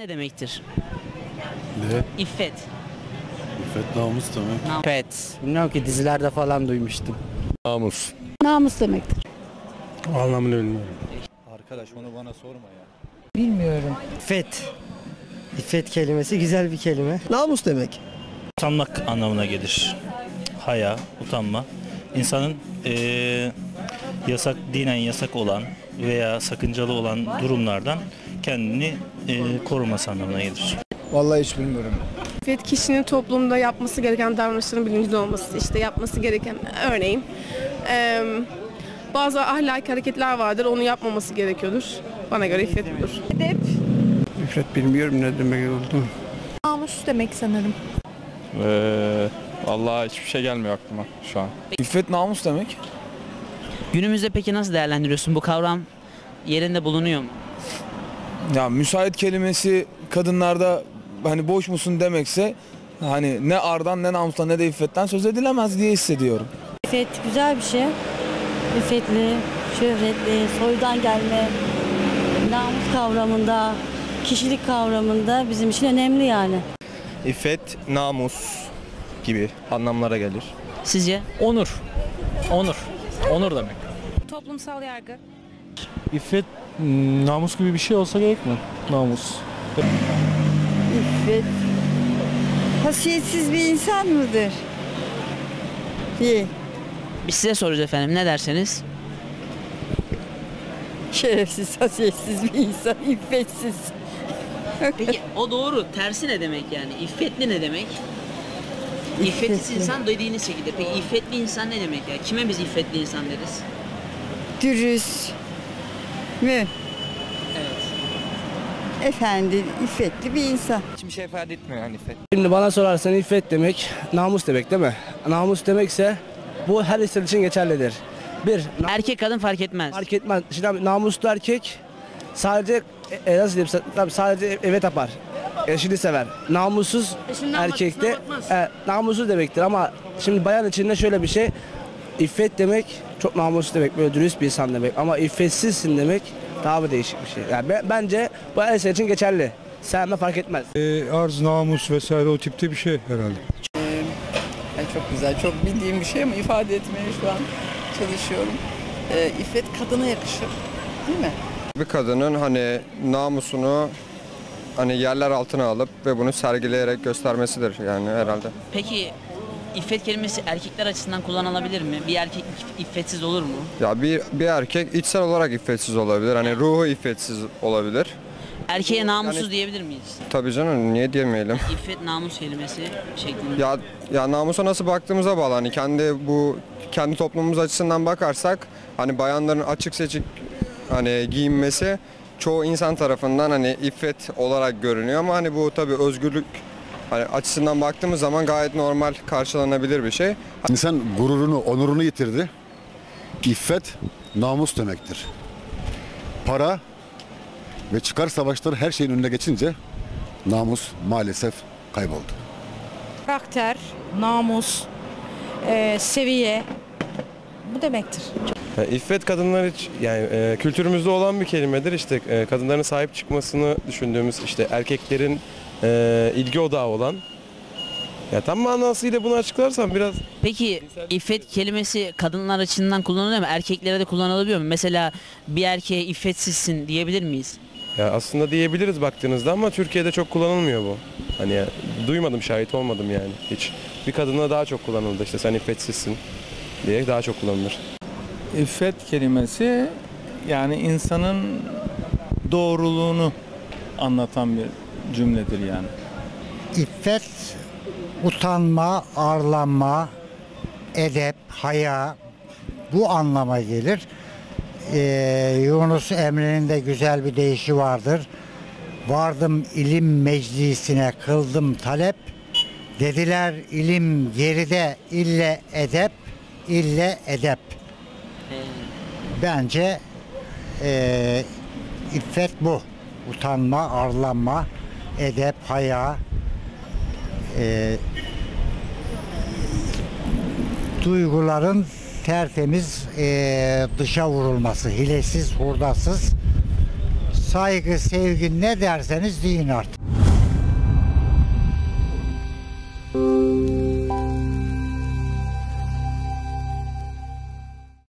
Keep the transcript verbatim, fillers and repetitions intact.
ne demektir? Ne? İffet. İffet namus demek. İffet. Bilmiyorum ki dizilerde falan duymuştum. Namus. Namus demektir. Anlamını bilmiyorum. Arkadaş onu bana sorma ya. Bilmiyorum. İffet. İffet kelimesi güzel bir kelime. Namus demek. Utanmak anlamına gelir. Haya, utanma. İnsanın eee, yasak, dinen yasak olan veya sakıncalı olan durumlardan kendini eee, koruması anlamına gelir. Vallahi hiç bilmiyorum. İffet kişinin toplumda yapması gereken davranışların bilincinde olması, işte yapması gereken örneğin e, bazı ahlaki hareketler vardır, onu yapmaması gerekiyordur. Bana göre iffet budur. Edep. İffet bilmiyorum ne demek oldu. Namus demek sanırım. Ee, vallahi hiçbir şey gelmiyor aklıma şu an. İffet namus demek. Günümüzde peki nasıl değerlendiriyorsun? Bu kavram yerinde bulunuyor mu? Ya müsait kelimesi kadınlarda hani boş musun demekse hani ne ardan ne namustan ne de iffetten söz edilemez diye hissediyorum. İffet güzel bir şey. İffetli, şöhretli, soydan gelme, namus kavramında, kişilik kavramında bizim için önemli yani. İffet, namus gibi anlamlara gelir. Sizce? Onur. Onur. Onur demek. Toplumsal yargı. İffet namus gibi bir şey olsa gerek mi? Namus. İffet. Hasiyetsiz bir insan mıdır? İyi. Biz size soracağız efendim, ne derseniz? Şerefsiz, hasiyetsiz bir insan, iffetsiz. Peki o doğru, tersi ne demek yani? İffetli ne demek? İffetsiz İffetli. insan dediğiniz şekilde. Peki iffetli insan ne demek ya? Kime biz iffetli insan deriz? Dürüst mü? Evet. Efendi, iffetli bir insan. Hiçbir şey ifade etmiyor yani iffet. Şimdi bana sorarsan iffet demek namus demek değil mi? Namus demekse bu her insan için geçerlidir. Bir, na- Erkek kadın fark etmez. fark etmez. Şimdi namuslu erkek sadece e, e, nasıl diyeyim tabii sadece eve tapar. Eşini sever. Namussuz erkek de e, namussuz demektir ama şimdi bayan içinde şöyle bir şey. İffet demek çok namuslu demek, böyle dürüst bir insan demek ama iffetsizsin demek daha bir değişik bir şey. Yani ben, bence bu her insan için geçerli. Sevme fark etmez. E, arz, namus vesaire o tipte bir şey herhalde. Yani çok güzel, çok bildiğim bir şey ama ifade etmeye şu an çalışıyorum. Ee, İffet kadına yakışır, değil mi? Bir kadının hani namusunu hani yerler altına alıp ve bunu sergileyerek göstermesidir yani herhalde. Peki iffet kelimesi erkekler açısından kullanılabilir mi? Bir erkek iffetsiz olur mu? Ya bir bir erkek içsel olarak iffetsiz olabilir. Hani ruhu iffetsiz olabilir. Erkeğe namussuz Yani- diyebilir miyiz? Tabii canım, niye diyemeyelim? İffet namus kelimesi şeklinde. Ya ya namusa nasıl baktığımıza bağlı. Hani kendi bu kendi toplumumuz açısından bakarsak hani bayanların açık seçik hani giyinmesi çoğu insan tarafından hani iffet olarak görünüyor ama hani bu tabii özgürlük hani açısından baktığımız zaman gayet normal karşılanabilir bir şey. İnsan gururunu, onurunu yitirdi. İffet namus demektir. Para ve çıkar savaşları her şeyin önüne geçince namus maalesef kayboldu. Karakter, namus, e, seviye bu demektir. Yani İffet kadınlar hiç yani e, kültürümüzde olan bir kelimedir. İşte e, kadınların sahip çıkmasını düşündüğümüz işte erkeklerin e, ilgi odağı olan. Ya tam manasıyla bunu açıklarsam biraz. Peki iffet kelimesi kadınlar açısından kullanılıyor mu? Erkeklere de kullanılabiliyor mu? Mesela bir erkeğe iffetsizsin diyebilir miyiz? Ya aslında diyebiliriz baktığınızda ama Türkiye'de çok kullanılmıyor bu. Hani ya, duymadım, şahit olmadım yani hiç. Bir kadına daha çok kullanıldı, işte sen iffetsizsin diye daha çok kullanılır. İffet kelimesi yani insanın doğruluğunu anlatan bir cümledir yani. İffet, utanma, arlanma, edep, haya bu anlama gelir. Ee, Yunus Emre'nin de güzel bir deyişi vardır. Vardım ilim meclisine kıldım talep. Dediler ilim geride ille edep, ille edep. Bence e, iffet bu. Utanma, arlanma, edep, haya, e, duyguların tertemiz e, dışa vurulması, hilesiz, hurdasız, saygı, sevgi ne derseniz deyin artık.